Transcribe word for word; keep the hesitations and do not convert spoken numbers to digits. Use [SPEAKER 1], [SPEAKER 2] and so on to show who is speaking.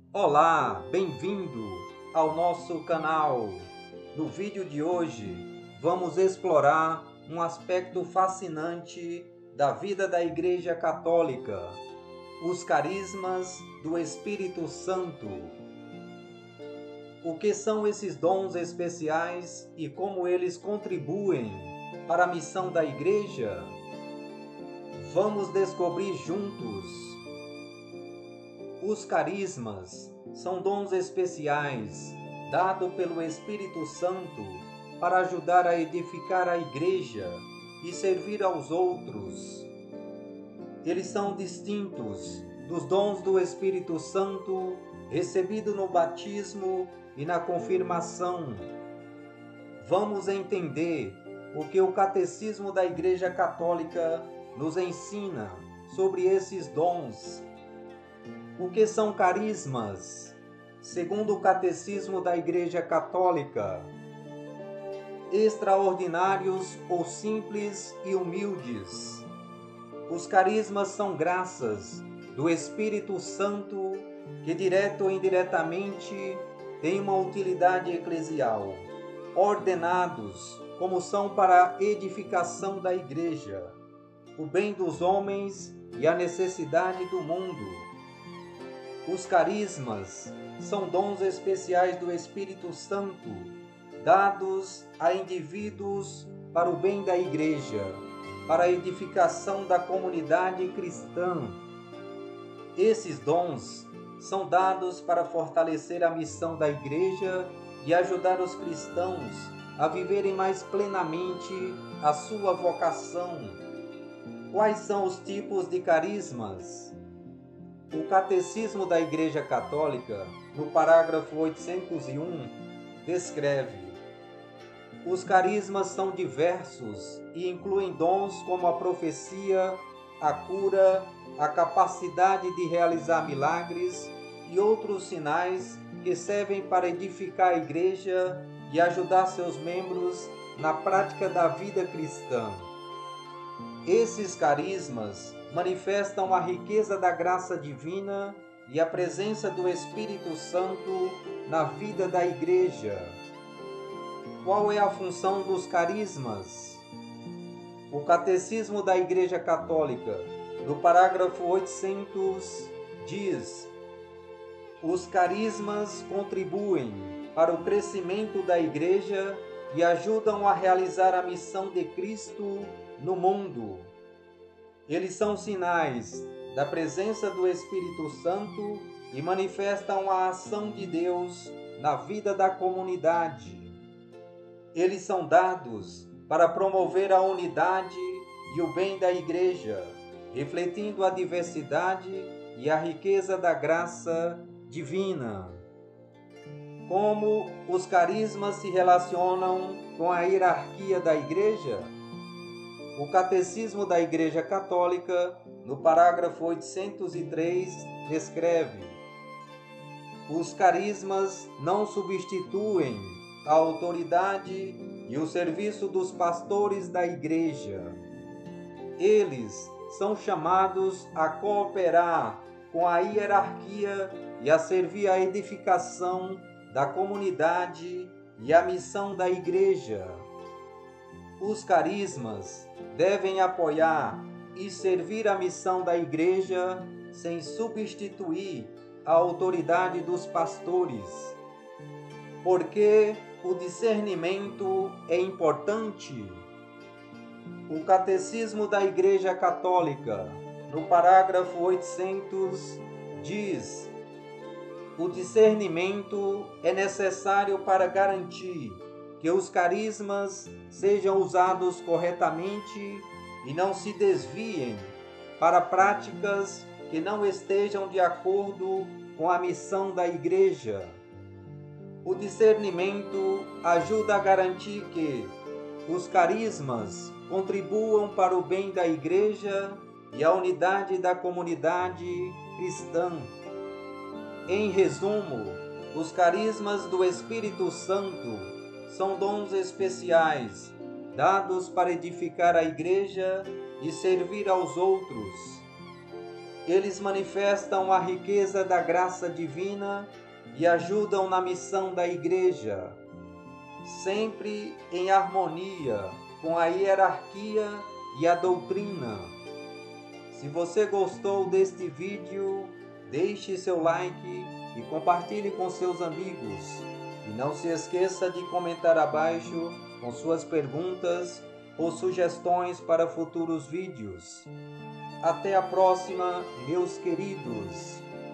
[SPEAKER 1] Olá, bem-vindo ao nosso canal. No vídeo de hoje, vamos explorar um aspecto fascinante da vida da Igreja Católica: os carismas do Espírito Santo. O que são esses dons especiais e como eles contribuem para a missão da Igreja? Vamos descobrir juntos. Os carismas são dons especiais dados pelo Espírito Santo para ajudar a edificar a Igreja e servir aos outros. Eles são distintos dos dons do Espírito Santo recebido no batismo e na confirmação. Vamos entender o que o Catecismo da Igreja Católica nos ensina sobre esses dons. O que são carismas? Segundo o Catecismo da Igreja Católica, extraordinários ou simples e humildes. Os carismas são graças do Espírito Santo que, direto ou indiretamente, têm uma utilidade eclesial, ordenados como são para a edificação da Igreja, o bem dos homens e a necessidade do mundo. Os carismas são dons especiais do Espírito Santo, dados a indivíduos para o bem da Igreja, para a edificação da comunidade cristã. Esses dons são dados para fortalecer a missão da Igreja e ajudar os cristãos a viverem mais plenamente a sua vocação. Quais são os tipos de carismas? O Catecismo da Igreja Católica, no parágrafo oitocentos e um, descreve: os carismas são diversos e incluem dons como a profecia, a cura, a capacidade de realizar milagres e outros sinais que servem para edificar a Igreja e ajudar seus membros na prática da vida cristã. Esses carismas manifestam a riqueza da graça divina e a presença do Espírito Santo na vida da Igreja. Qual é a função dos carismas? O Catecismo da Igreja Católica, no parágrafo oitocentos, diz: os carismas contribuem para o crescimento da Igreja e ajudam a realizar a missão de Cristo no mundo. Eles são sinais da presença do Espírito Santo e manifestam a ação de Deus na vida da comunidade. Eles são dados para promover a unidade e o bem da Igreja, refletindo a diversidade e a riqueza da graça divina. Como os carismas se relacionam com a hierarquia da Igreja? O Catecismo da Igreja Católica, no parágrafo oitocentos e três, descreve: os carismas não substituem a autoridade e o serviço dos pastores da Igreja. Eles são chamados a cooperar com a hierarquia e a servir à edificação da comunidade e à missão da Igreja. Os carismas devem apoiar e servir a missão da Igreja sem substituir a autoridade dos pastores. Porque o discernimento é importante. O Catecismo da Igreja Católica, no parágrafo oitocentos, diz: o discernimento é necessário para garantir que os carismas sejam usados corretamente e não se desviem para práticas que não estejam de acordo com a missão da Igreja. O discernimento ajuda a garantir que os carismas contribuam para o bem da Igreja e a unidade da comunidade cristã. Em resumo, os carismas do Espírito Santo são dons especiais, dados para edificar a Igreja e servir aos outros. Eles manifestam a riqueza da graça divina e ajudam na missão da Igreja, sempre em harmonia com a hierarquia e a doutrina. Se você gostou deste vídeo, deixe seu like e compartilhe com seus amigos. E não se esqueça de comentar abaixo com suas perguntas ou sugestões para futuros vídeos. Até a próxima, meus queridos!